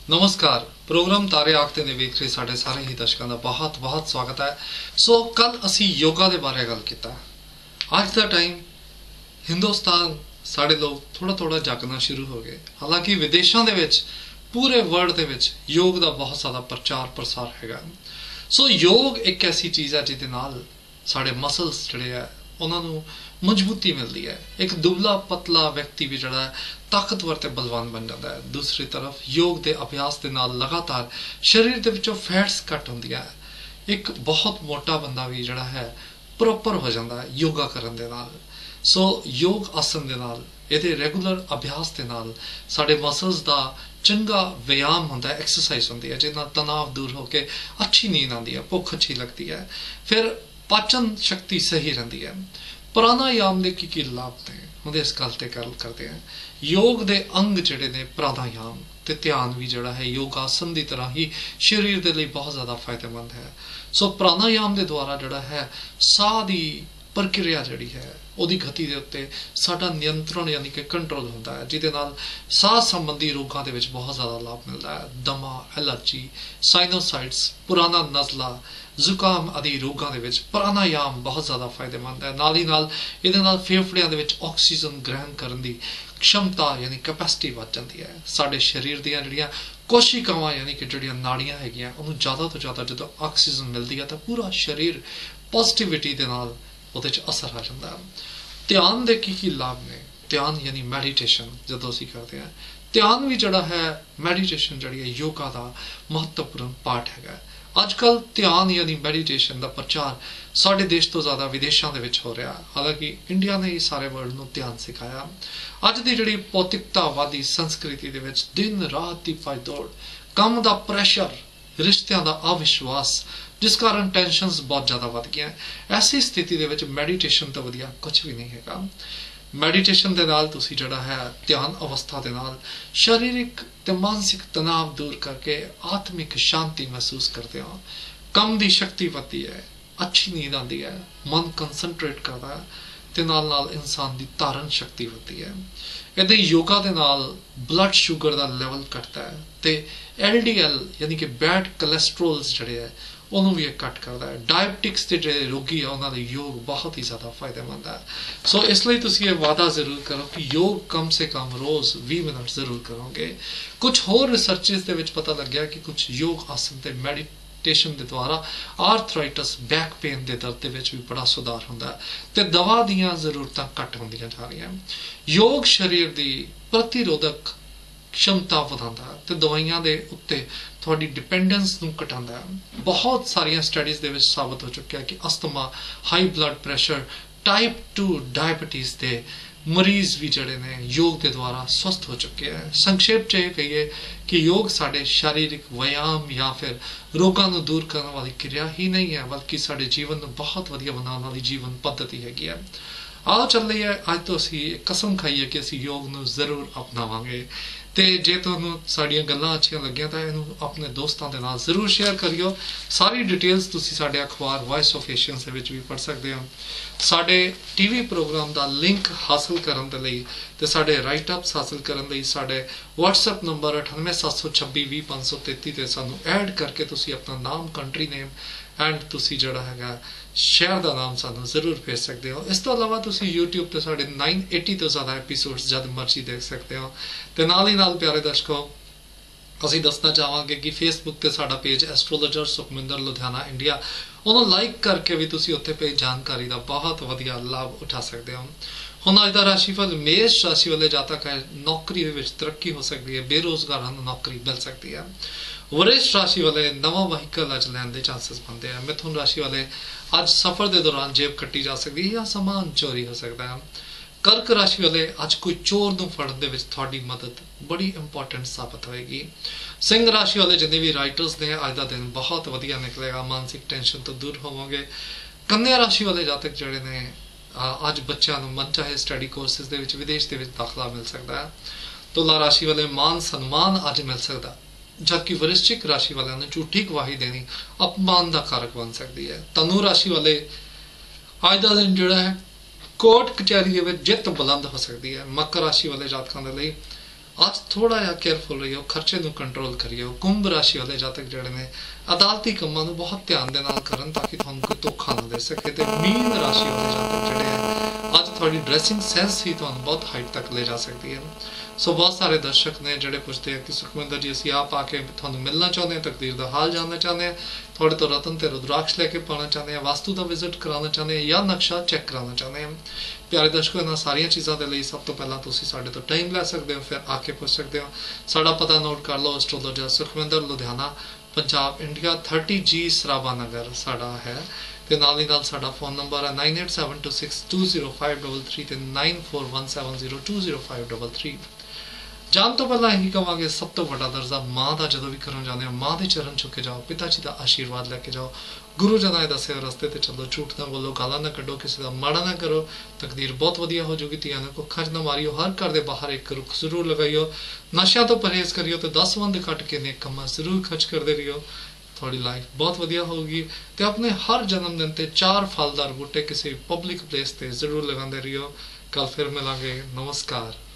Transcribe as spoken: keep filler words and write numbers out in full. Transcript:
नमस्कार। प्रोग्राम तारे आखते ने वेख रहे साढ़े सारे ही दर्शकों का बहुत बहुत स्वागत है। सो कल असी योगा के बारे गल कीता। अज का टाइम हिंदुस्तान साढ़े लोग थोड़ा थोड़ा जागना शुरू हो गए। हालांकि विदेशों के विच पूरे वर्ल्ड के विच योग का बहुत ज़्यादा प्रचार प्रसार हैगा। सो योग एक ऐसी चीज़ है जिहदे नाल साढ़े मसल्स जिहड़े है उन्होंने मजबूती मिलती है। एक दुबला पतला व्यक्ति भी जड़ा है ताकतवर ते बलवान बन जाता है। दूसरी तरफ योग के अभ्यास के नाल लगातार शरीर के विचों फैट्स घट होंदियां है। एक बहुत मोटा बंदा भी जड़ा है प्रॉपर हो जाता है योगा करन दे नाल। सो योग आसन दे नाल इहदे रेगुलर अभ्यास के नाल साडे मसल्स दा चंगा व्यायाम होंदा है, एक्सरसाइज होंदी है, जिहदे नाल तनाव दूर होके अच्छी नींद आती है, भुख अच्छी लगती है, फिर पाचन शक्ति सही रहती है। प्राणायाम के की की लाभ ने हम इस गल ते गल करते हैं। योग के अंग जिहड़े ने प्राणायाम ते ध्यान भी जिहड़ा है योगासन की तरह ही शरीर के लिए बहुत ज़्यादा फायदेमंद है। सो प्राणायाम के द्वारा जिहड़ा है साह की प्रक्रिया जिहड़ी है उहदी गति के उत्ते साडा नियंत्रण यानी कि कंट्रोल होंदा है, जिहदे नाल साह संबंधी रोगों के विच बहुत ज़्यादा लाभ मिलता है। दमा, एलर्जी, साइनोसाइट्स, पुराना नज़ला, जुकाम आदि रोगों के विच प्राणायाम बहुत ज़्यादा फायदेमंद है। नाल ही नाल इहदे नाल फेफड़ियां दे विच ऑक्सीजन ग्रहण करने की क्षमता यानी कैपेसिटी वध जाती है। साडे शरीर दीयां जिहड़ियां कोशिकावां यानी कि जिहड़ियां नाड़ियां हैगियां उन्होंने ज़्यादा तो ज़्यादा जो ऑक्सीजन मिलती है तो पूरा शरीर पॉजिटिविटी दे नाल उहदे च असर आ जाता है। ध्यान दे की की लाभ ने। ध्यान यानी मैडिटेशन जदों असीं करते हैं, ध्यान भी जिहड़ा है मैडिटेशन जिहड़ी है योगा का महत्वपूर्ण पार्ट हैगा। अजकल ध्यान यानी मैडिटेशन का प्रचार साढ़े देश तो ज़्यादा विदेशों के विच हो रहा। हालांकि इंडिया ने ही सारे वर्ल्ड को ध्यान सिखाया। अज की जिहड़ी भौतिकतावादी संस्कृति दे विच दिन रात की भजदौड़, काम का प्रैशर, रिश्तियों का अविश्वास, जिस कारण टेंशनस बहुत ज़्यादा बढ़ गई। ऐसी स्थिति दे विच मैडिटेशन तो वधिया कुछ भी नहीं हैगा। मैडिटेशन के नाल तुसी जिहड़ा है ध्यान अवस्था के नाल शारीरिक ते मानसिक तनाव दूर करके आत्मिक शांति महसूस करते हो। कम की शक्ति बढ़ती है, अच्छी नींद आती है, मन कंसनट्रेट करता है ते नाल नाल इंसान की धारण शक्ति बढ़ती है। इहदे योगा के नाल ब्लड शुगर का लेवल घटता है ते एल डी एल यानी कि बैड कोलेस्ट्रोल्स जिहड़े है उन्होंने भी घट करता है। डायबिटिक्स के जो रोगी है उन्होंने योग बहुत ही ज़्यादा फायदेमंद है। सो इसलिए तुसी ये वादा जरूर करो कि योग कम से कम रोज़ बीस मिनट जरूर करोगे। कुछ होर रिसर्चेस के विच पता लग गया कि कुछ योग आसन ते मैडिटेशन के द्वारा आर्थराइटिस बैक पेन के दर्द के विच भी बड़ा सुधार होंदा है ते दवा दीयां जरूरतां घट होंदियां जा रहीआं। योग शरीर की प्रतिरोधक क्षमता वधांदा है ते दवाइयां दे उत्ते थोड़ी डिपेंडेंस नूं घटांदा है। बहुत सारिया स्टडीज़ दे विच साबित हो चुकिया कि asthma, high blood pressure, type two diabetes के मरीज भी जड़े ने योग के द्वारा स्वस्थ हो चुके हैं। संक्षेप च ये कहिए कि योग साढ़े शारीरिक व्यायाम या फिर रोगों को दूर करने वाली क्रिया ही नहीं है, बल्कि साढ़े जीवन को बहुत वधिया बनाने वाली जीवन पद्धति हैगी है। आओ चल रही है अज तो असी कसम खाई है कि असी योग को जरूर अपनावांगे। तो जे तुहानूं साड़ियां गल्लां अच्छियां लगियां तो इहनूं अपने दोस्तों के नाल जरूर शेयर करियो। सारी डिटेल्स तुसीं साडे अखबार वॉइस ऑफ एशियंस दे विच भी पढ़ सकते हो। साडे टीवी प्रोग्राम का लिंक हासिल करने के लिए ते साडे राइट अप्स हासिल करने लई साडे व्हाट्सएप नंबर अठानवे सत्त सौ छब्बी भी पाँच सौ तेती ते सानूं ऐड करके तुसीं अपना नाम, कंट्री नेम एंड तुसी जिहड़ा हैगा शहर का नाम सानूं जरूर भेज सकते हो। इस तो अलावा तुसी यूट्यूब ते साढ़े नाइन एटी तो ज़्यादा एपीसोड्स जब मर्जी देख सकते हो। तो नाल ही नाल प्यारे दर्शकों असीं दसना चाहांगे कि फेसबुक ते साडा page astrologer Sukhminder Ludhiana India उन्होंने लाइक करके भी तुसी उत्थे पे जानकारी का बहुत वधिया लाभ उठा सकते हो। हुण अज दा राशिफल मेष राशि वाले जातक है नौकरी दे विच तरक्की हो सकती है, बेरोजगारां नूं नौकरी मिल सकती है। वरिष्ठ राशि वाले नवा वहीकल अज लैन के चांसेस बनते हैं। मिथुन राशि वाले अज सफर के दौरान जेब कट्टी जा सकती है या सामान चोरी हो सकता है। कर्क राशि वाले अज कोई चोर नूं फड़न दे विच तुहाडी मदद बड़ी इंपॉर्टेंट साबित होएगी। सिंह राशि वाले जिन्हें भी राइटर्स ने अज का दिन बहुत वधिया निकलेगा, मानसिक टेंशन तो दूर होवोगे। कन्या राशि वाले जातक जिहड़े ने अज बच्चों को मन चाहे स्टडी कोर्सेज दे विच विदेश दे विच दाखला मिल सकता है। तुला राशि वाले मान सन्मान अज मिल सकता, जबकि वृश्चिक राशि वाले ने झूठी गवाही देनी अपमान का कारक बन सकती है। तनु राशि वाले अज का दिन जिहड़ा है कोर्ट कचहरी के जित बुलंद हो सकती है। मकर राशि वाले जातकों के लिए ਅੱਜ ਥੋੜਾ ਜਿਹਾ ਕੇਅਰਫੁਲ ਰਹੀਓ, ਖਰਚੇ ਨੂੰ ਕੰਟਰੋਲ ਕਰਿਓ। ਕੁੰਭ ਰਾਸ਼ੀ ਵਾਲੇ ਜਾਤਕ ਜਿਹੜੇ ਨੇ ਅਦਾਲਤੀ ਕੰਮਾਂ ਨੂੰ ਬਹੁਤ ਧਿਆਨ ਦੇ ਨਾਲ ਕਰਨ ਤਾਂ ਕਿ ਤੁਹਾਨੂੰ ਕੋਈ ਧੋਖਾ ਨਾ ਦੇ ਸਕੇ। ਤੇ ਮੀਨ ਰਾਸ਼ੀ ਵਾਲੇ ਜਾਤਕ ਜਿਹੜੇ ਆ ਅੱਜ ਤੁਹਾਡੀ ਡਰੈਸਿੰਗ ਸੈਂਸ ਹੀ ਤੁਹਾਨੂੰ ਬਹੁਤ ਹਾਈਟ ਤੱਕ ਲੈ ਜਾ ਸਕਦੀ ਹੈ। ਸੋ ਬਹੁਤ ਸਾਰੇ ਦਰਸ਼ਕ ਨੇ ਜਿਹੜੇ ਪੁੱਛਦੇ ਆ ਕਿ ਸੁਖਵਿੰਦਰ ਜੀ ਅਸੀਂ ਆਪ ਆ ਕੇ ਤੁਹਾਨੂੰ ਮਿਲਣਾ ਚਾਹੁੰਦੇ ਹਾਂ, ਤਕਦੀਰ ਦਾ ਹਾਲ ਜਾਣਨਾ ਚਾਹੁੰਦੇ ਹਾਂ, ਤੁਹਾਡੇ ਤੋਂ ਰਤਨ ਤੇ ਰੁਦਰਾਕਸ਼ ਲੈ ਕੇ ਪਾਉਣਾ ਚਾਹੁੰਦੇ ਹਾਂ, ਵਾਸਤੂ ਦਾ ਵਿਜ਼ਿਟ ਕਰਾਉਣਾ ਚਾਹੁੰਦੇ ਹਾਂ ਜਾਂ ਨਕਸ਼ਾ ਚੈੱਕ ਕਰਾਉਣਾ ਚਾਹੁੰਦੇ ਹਾਂ। ਪਿਆਰੇ ਦਰਸ਼ਕੋ, ਇਹਨਾਂ ਸਾਰੀਆਂ ਚੀਜ਼ਾਂ ਦੇ ਲਈ ਸਭ ਤੋਂ ਪਹਿਲਾਂ ਤੁਸੀਂ ਸਾਡੇ ਤੋਂ ਟਾਈਮ ਲੈ ਸਕਦੇ ਹੋ, ਫਿਰ ਆ ਕੇ ਪੁੱਛ ਸਕਦੇ ਹੋ। ਸਾਡਾ ਪਤਾ ਨੋਟ ਕਰ ਲਓ, astrologer Sukhwinder, Ludhiana, Punjab, India, thirty G Sarabha ਨਗਰ ਸਾਡਾ ਹੈ। ਤੇ ਨਾਲ ਹੀ ਨਾਲ ਸਾਡਾ ਫੋਨ ਨੰਬਰ ਹੈ nine eight seven two six two zero five double three ਤੇ nine four one seven zero two zero five double three. ਜਾਣ ਤੋਂ ਪਹਿਲਾਂ ਇਹੀ ਕਹਾਂਗੇ, ਸਭ ਤੋਂ ਵੱਡਾ ਦਰਜਾ ਮਾਂ ਦਾ ਜਦੋਂ ਵੀ ਕਰਨ ਜਾਂਦੇ ਹੋ, ਮਾਂ ਦੇ ਚਰਨ ਛੁੱਕ ਕੇ ਜਾਓ, ਪਿਤਾ ਜੀ ਦਾ ਆਸ਼ੀਰਵਾਦ ਲੈ ਕੇ ਜਾਓ, ਗੁਰੂ ਜੀ ਦੇ ਦੱਸੇ ਰਸਤੇ ਤੇ ਚੱਲੋ, ਝੂਠ ਨਾ ਬੋਲੋ, ਗਾਲਾਂ ਨਾ ਕੱਢੋ, ਕਿਸੇ ਦਾ ਮਾੜਾ ਨਾ ਕਰੋ, ਤਕਦੀਰ ਬਹੁਤ ਵਧੀਆ ਹੋ ਜਾਊਗੀ। ਧੀਆਂ ਨੂੰ ਕੁੱਖਾਂ 'ਚ ਨਾ ਮਾਰਿਓ, ਹਰ ਘਰ ਦੇ ਬਾਹਰ ਇੱਕ ਰੁੱਖ ਜ਼ਰੂਰ ਲਗਾਈਓ, ਨਸ਼ਿਆਂ ਤੋਂ ਪਰਹੇਜ਼ ਕਰਿਓ ਤੇ ਦਸ ਵੰਦ ਕੱਟ ਕੇ ਨੇਕ ਕੰਮਾਂ ਜ਼ਰੂਰ ਖਰਚ ਕਰਦੇ ਰਹੀਓ। ਤੁਹਾਡੀ ਲਾਈਫ ਬਹੁਤ ਵਧੀਆ ਹੋਊਗੀ। ਤੇ ਆਪਣੇ ਹਰ ਜਨਮ ਦਿਨ ਤੇ ਚਾਰ ਫਲਦਾਰ ਬੂਟੇ ਕਿਸੇ ਪਬਲਿਕ ਪਲੇਸ ਤੇ ਜ਼ਰੂਰ ਲਗਾਉਂਦੇ ਰਹੀਓ। ਕੱਲ ਫਿਰ ਮਿਲਾਂਗੇ। ਨਮਸਕਾਰ।